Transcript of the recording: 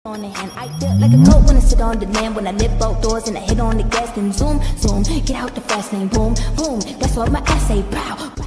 On the hand, I feel like a coat when I sit on the land. When I lift both doors and I hit on the gas, then zoom, zoom, get out the fast lane, boom, boom. That's what my ass say, pow.